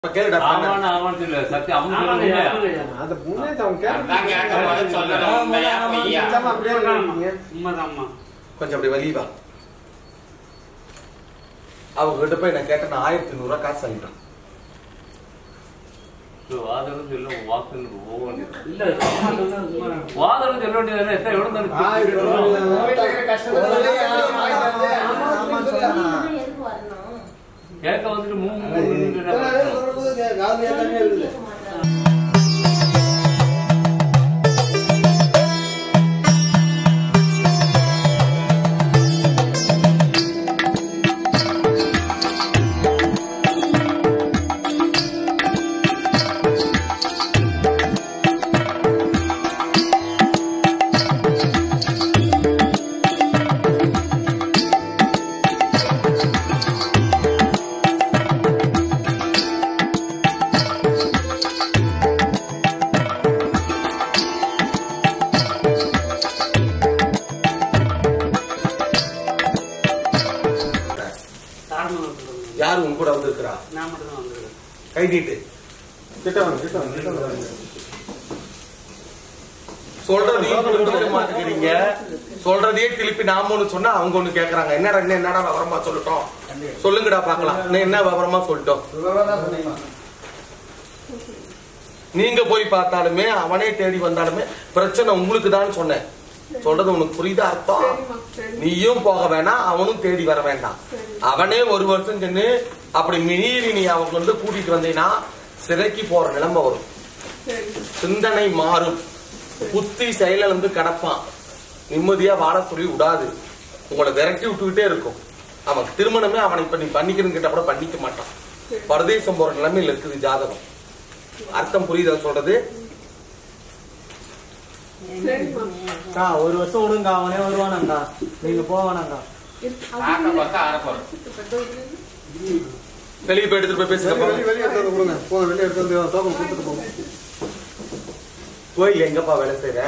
கேளுடா ஆமானா ஆமான்னு இல்ல சத்தியம் அவங்க அந்த முன்னே தான் கேட்க சொல்லணும் பையா அப்படியே இருக்கீங்க உண்மைதாம்மா. கொஞ்சம் அப்படி வெளிய வா அவங்க கிட்ட போய் நான் கேட்டேன் 1500 ரூபாய் காசு வாங்கிட்டான் வாதம் சொல்ல வாக்கு போக வேண்டியது இல்ல உண்மைதான். வாதம் சொல்ல வேண்டியது எத்தனை எவ்வளவு தானே கேட்க வந்துட்டு யாரு உன் கூட வந்திருக்கிறா நான் மட்டும் தான் வந்திருக்கேன். கை நீட்டு கிட்ட வாங்க சொல்றதே மாட்டேங்கிறீங்க சொல்றதே திருப்பி நாம ஒண்ணு சொன்னா அவங்க ஒண்ணு கேக்குறாங்க என்னடா விவரமா சொல்லட்டும் சொல்லுங்கடா பாக்கலாம் என்ன விவரமா சொல்லிட்டோம் நீங்க போய் பார்த்தாலுமே அவனே தேடி வந்தாலுமே பிரச்சனை உங்களுக்கு தான் சொன்னேன் சொல்றது உனக்கு புரியுதா அர்த்தம் நீயும் போக வேணாம் அவனும் தேடி வர வேண்டாம் அவனே ஒரு வருஷம் சென்று அப்படி மீறி நீ அவங்க வந்து கூட்டிட்டு வந்தீங்கன்னா சிறைக்கு போற நிலைமை வரும் சிந்தனை மாறும் புத்தி செயல வந்து கடப்பான் நிம்மதியா வாழ சொல்லி விடாது உங்களை விரட்டி விட்டுக்கிட்டே இருக்கும் அவன் திருமணமே அவனை இப்ப நீ பண்ணிக்கிறன்னு கிட்ட கூட பண்ணிக்க மாட்டான் பரதேசம் போற நிலைமையில இருக்குது ஜாதகம் அர்த்தம் புரியுதா சொல்றது ஒரு வருஷம் விடுங்க அவனே வருவானாங்கா நீங்க போவானாங்கா வெளியே போய் எடுத்துட்டு போய் பேசுங்க கோயில் எங்கப்பா வேலை செய்யற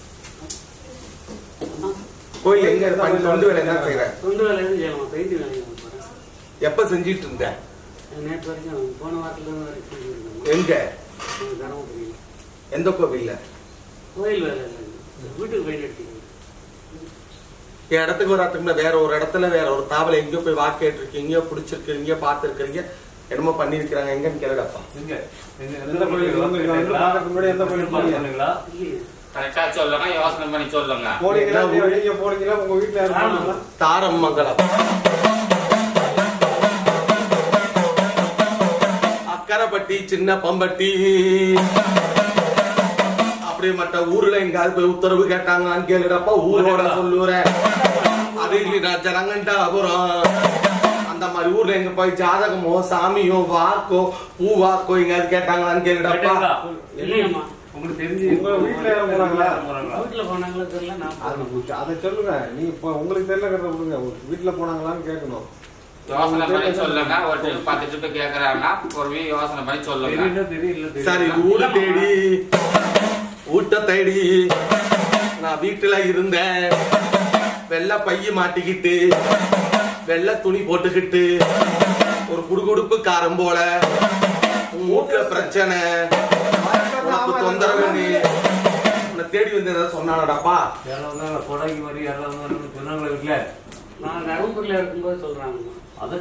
கோயில் எங்க தொண்டு வேலை என்ன செய்யற தொண்டு வேலை எதுவும் செய்யலாமா? பெயிண்ட் வேலை போறேன். எப்ப செஞ்சிட்டு இருந்த நேற்று வரைக்கும் போன வாரத்துல இருந்து வரைக்கும் செஞ்சிருக்கேன். எங்க தருமபுரி எந்த கோவில்ல கோயில் வேலை இல்லை, வீட்டுக்கு பெயிண்ட் அடிச்சுக்கிறேன். என் இடத்துக்கு வராதுக்குன்னா வேற ஒரு இடத்துல வேற ஒரு தாவலை எங்கேயோ போய் வாக்கு கேட்டிருக்கீங்க எங்கேயோ பிடிச்சிருக்கீங்க பாத்துருக்கீங்க என்னமோ பண்ணிருக்கிறாங்க எங்கன்னு கேளுடப்பா எங்க எந்த கோயில் எந்த கோயில் பண்ணுங்களா இல்லையே. கரெக்டா சொல்லுங்க யோசனை பண்ணி சொல்லுங்க போனீங்களா நீங்க போனீங்களா உங்க வீட்டுல யாரும் தாரமங்கலம் அக்கரைப்பட்டி சின்ன பம்பட்டி அப்படியே மற்ற ஊர்ல எங்காவது போய் உத்தரவு கேட்டாங்கன்னு கேளுடப்பா ஊரோட சொல்லுறேன் அது இல்லைடா ஜனங்கண்டாபுரம் அந்த மாதிரி ஊர்ல எங்க போய் ஜாதகமோ சாமியோ வாக்கோ பூ வாக்கோ எங்காவது கேட்டாங்களான்னு கேளுடப்பா இல்லையம்மா. உங்களுக்கு தெரிஞ்சு உங்க வீட்டுல யாரும் போனாங்களா? வீட்டுல போனாங்களோ தெரியல, நான் போனேன். அதை சொல்லுங்க நீ இப்போ உங்களுக்கு தெரியலங்கிறத விடுங்க வீட்டுல போனாங்களான்னு கேட்கணும் யோசனை பண்ணி சொல்லுங்க ஒரு ட்ரிப் 10 ட்ரிப் கேக்குறாங்கன்னா பொறுமையா யோசனை பண்ணி சொல்லுங்க தெரியல சரி ஊரு தேடி ஊட்ட தேடி நான் வீட்டுல இருந்தேன் வெள்ளை பைய மாட்டிக்கிட்டு வெள்ளை துணி போட்டுக்கிட்டு ஒரு குடுகுடுப்பு காரம் போல உன் வீட்டுல பிரச்சனை உனக்கு தொந்தரவு உன்னை தேடி வந்து ஏதாவது சொன்னானடாப்பா கொடாங்கி மாதிரி யாராவது சொன்னாங்களா வீட்டுல நான் தருமபுரியில இருக்கும்போது சொல்றாங்கம்மா. அதை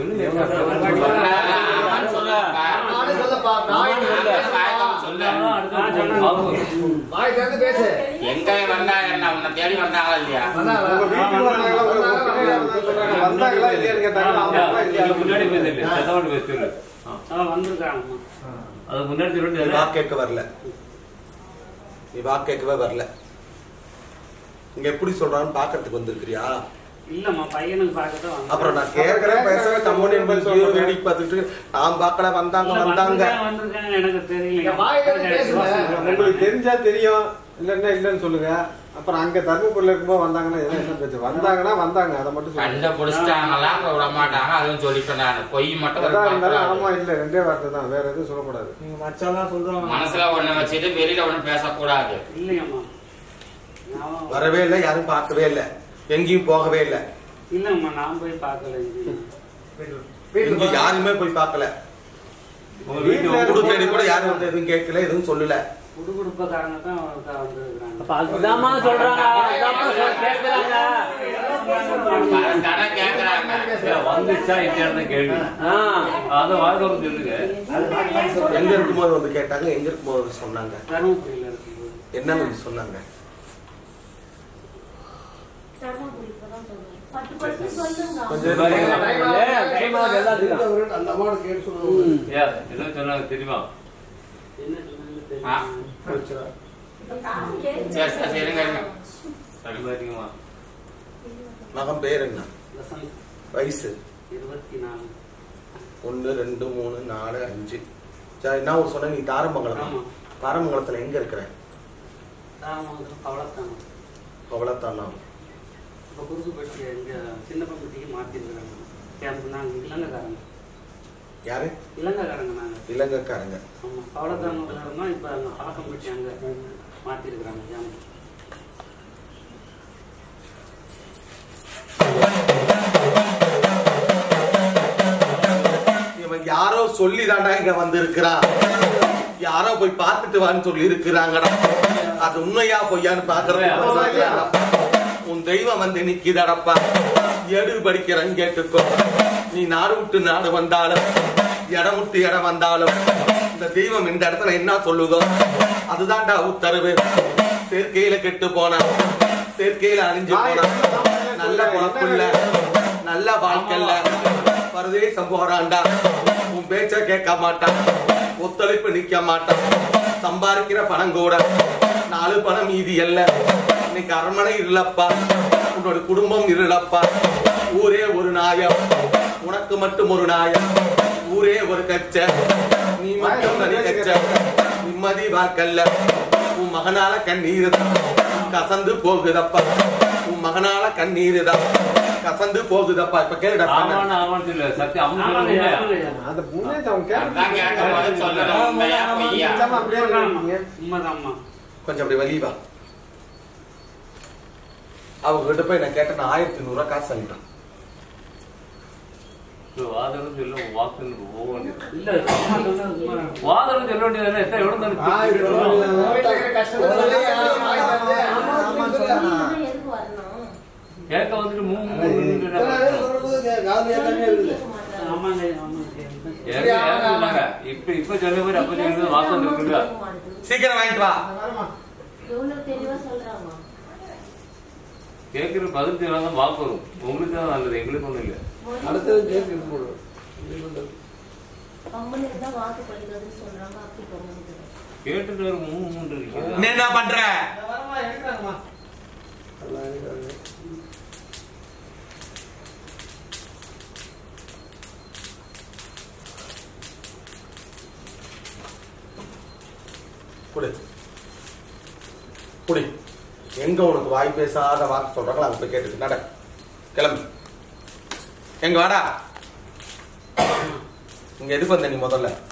எங்க வந்தா என்ன உன்னை தேடி வந்தாங்களா இல்லையா உங்க வீட்டுக்கு வந்தாங்களா இல்லையான்னு கேட்டாங்க முன்னாடி பேசல வந்திருக்காங்கம்மா. அது முன்னாடி நீ சொல்லிட்டு வாக்கு கேட்க வரல நீ வாக்கு கேட்கவே வரல இங்க எப்படி சொல்றான்னு பாக்கிறதுக்கு வந்திருக்கிறியா இல்லம்மா, பையனுக்கு பார்க்கத்தான் வந்தேன். அப்புறம் நான் கேட்கிறேன் பேசுறேன் கம்யூனியன் வேடிக்கை பார்த்துட்டு நான் பார்க்கல வந்தாங்க வந்திருக்காங்க எனக்கு தெரியல. உங்களுக்கு தெரிஞ்சா தெரியும் இல்லன்னா இல்லன்னு சொல்லுங்க அப்புறம் அங்க தர்மபுரியில இருக்கும்போது வந்தாங்கன்னா என்ன பேச்சு வந்தாங்கன்னா வந்தாங்க அதை மட்டும் சொல்லுங்க கண்ட புடிச்சிட்டாங்களா விட மாட்டாங்க அதுவும் சொல்லிட்டேன் நான் பொய் மட்டும் இருந்தாலும் ஆமா இல்ல ரெண்டே வார்த்தை தான் வேற எதுவும் சொல்லக்கூடாது நீங்க மச்சாலாம் சொல்றாங்க மனசுல ஒண்ணு வச்சுட்டு வெளியில ஒண்ணு பேசக்கூடாது இல்லையம்மா. வரவே இல்லை யாரும் பார்க்கவே இல்லை எங்கேயும் போகவே இல்லை இல்லம்மா நான் போய் பார்க்கல. இங்க யாருமே போய் பார்க்கல. உங்க வீட்டுல வீடு தேடி கூட யாரும் வந்து எதுவும் கேட்கல, எதுவும் சொல்லல. குடுகுடுப்பக்காரங்க தான் வந்துருக்காங்க. அப்ப அதுதாம்மா சொல்றாங்க, கேக்குறாங்க. தானே கேக்குறாங்க. வந்துச்சா இல்லையான்னு கேள்வி. அத வாழ்க்கை சொல்லுங்க. எங்க இருக்கும்போது வந்து கேட்டாங்க, எங்க இருக்கும்போது சொன்னாங்க. தருமபுரியில இருக்கும்போது என்ன சொன்னாங்க? அந்த அம்மாவோட கேட்டு சொல்லுவாங்க. என்ன சொன்னாங்க தெரியுமா? என்ன சொன்னாங்க சரிமா? மகன் பேர் என்ன? வயசு 24. 1 2 3 4 5. சரி, என்ன ஒரு சொன்ன? நீ தாரமங்கலம். தாரமங்கலத்துல எங்க இருக்கிற? அவ்வளவுதான். இப்போ குறுக்குப்பட்டி இங்க சின்னப்பட்டிக்கு மாத்திருக்கிறாங்க. கேம்ப் நாங்க இலங்கைக்காரங்க. யாரு? இலங்கைக்காரங்க நாங்க. இலங்கைக்காரங்க. ஆமா, அவ்வளவுதான் இருந்தோம். இப்ப அங்க பழக்கம்பட்டி அங்க மாத்திருக்கிறாங்க கேம்ப். இவன் யாரோ சொல்லிதாண்டா இங்க வந்து இருக்கிறான். யாரோ போய் பார்த்துட்டு வான்னு சொல்லி இருக்கிறாங்கடா. அது உண்மையா பொய்யான்னு பாக்குறேன். உன் தெய்வம் வந்து நிக்கிதடப்பா. எடு படிக்கிறேன்னு கேட்டுக்கோ. நீ நாடு விட்டு நாடு வந்தாலும், இடம் விட்டு இடம் வந்தாலும், இந்த தெய்வம் இந்த இடத்துல என்ன சொல்லுதோ அதுதான்டா உத்தரவு. சேர்க்கையில கெட்டு போன, சேர்க்கையில அழிஞ்சு போன, நல்ல குழப்பில்ல, நல்ல வாழ்க்கையில பரதேசம் போறான்டா. உன் பேச்ச கேட்க மாட்டான், ஒத்துழைப்பு நிக்க மாட்டான். சம்பாதிக்கிற பணம் கூட 4 பணம் மீதி அல்ல. இன்னைக்கு அரண்மனை இல்லப்பா, உன்னோட குடும்பம் இல்லப்பா. ஊரே ஒரு நாயம், உனக்கு மட்டும் ஒரு நாயம். ஊரே ஒரு கச்ச, நீ மட்டும் தனி கச்ச. நிம்மதி வாழ்க்கல்ல. உன் மகனால கண்ணீர் கசந்து போகுதப்பா. உன் மகனால கண்ணீர் தான் கசந்து போகுதப்பா. இப்ப கேளுடா. சத்தியம் அந்த முன்னேற்றம் அவங்க உண்மைதாம்மா. கொஞ்சம் அப்படி வெளியே வா. அவங்க கிட்ட போய் நான் கேட்டேன். 1100 ரூபாய் காசு அனுப்பிட்டான். வாதம் சொல்ல வாக்கு போக வேண்டியது. இல்ல வாதம் சொல்ல வேண்டியது எவ்வளவு கேட்க வந்துட்டு இப்ப சொல்ல போய் அப்ப சொல்லுறது வாசம் இருக்குல்ல. சீக்கிரம் வாங்கிட்டு வா. கேட்கிற பதில் சொல்லாம வாக்கு வரும். உங்களுக்கு தான் நல்லது, எங்களுக்கு ஒண்ணும் இல்லை. அடுத்தது கேட்டு போடுவோம். கேட்டுட்டு ஒரு 3 இருக்கு. என்ன பண்ற? குடி. எங்க உனக்கு வாய் பேசாத வாக்கு சொல்றாங்களோ அங்க போய் கேட்டுட்டு நட. கிளம்பு. எங்க வாடா. இங்க எதுக்கு வந்த நீ முதல்ல?